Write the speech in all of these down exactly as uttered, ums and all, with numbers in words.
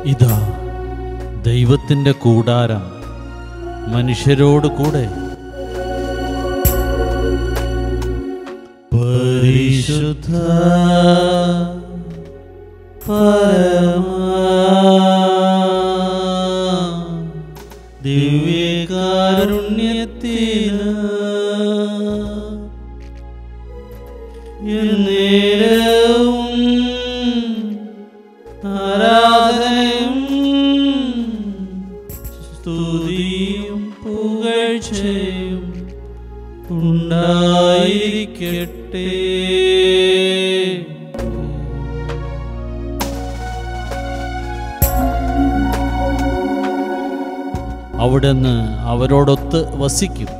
ഇതാ ദൈവത്തിൻ്റെ കൂടാരം മനുഷ്യരോട് കൂടെ. പരിശുദ്ധ പരമാ ദിവ്യകാരുണ്യത്തിന് എന്നേരവും ആരാധനയും സ്തുതിയും പുകഴ്ചയും ഉണ്ടായിരിക്കട്ടെ. അവിടുന്ന് അവരോടൊത്ത് വസിക്കും.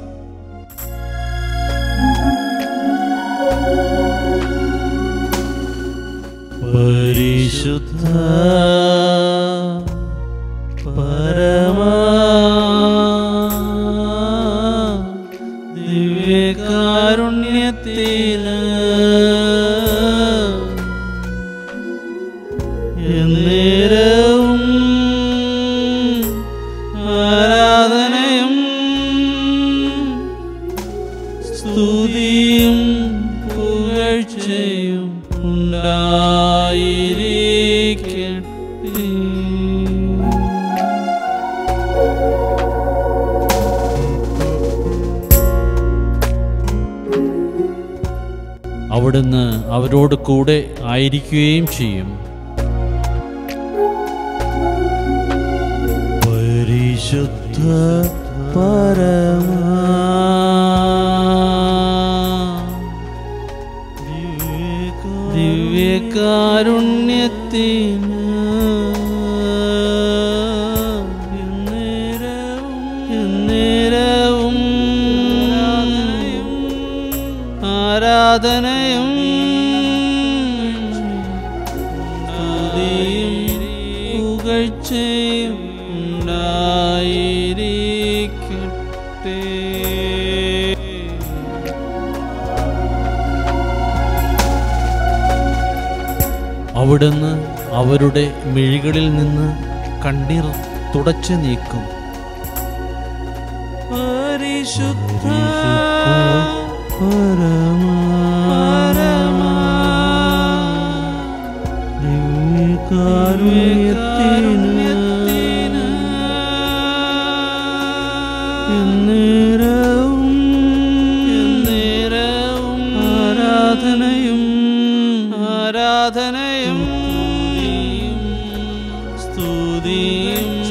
പരിശുദ്ധ പരമാ ദിവ്യകാരുണ്യത്തിന് എന്നേരവും ആരാധനയും സ്തുതിയും പുകഴ്ചയും ഉണ്ടായിരിക്കട്ടെ. അവിടുന്ന് അവരോട് കൂടെ ആയിരിക്കുകയും ചെയ്യും. പരിശുദ്ധ പരമാ ദിവ്യകാരുണ്യത്തിന് എന്നേരവും ആരാധനയും സ്തുതിയും പുകഴ്ചയും ഉണ്ടായിരിക്കട്ടെ. അവിടുന്ന് അവരുടെ മിഴികളിൽ നിന്ന് കണ്ണീർ തുടച്ചു നീക്കും. പരിശുദ്ധ പരമാ ദിവ്യകാരുണ്യത്തിന് എന്നേരവും എന്നേരവും ആരാധനയും ആരാധനയും സ്തുതിയും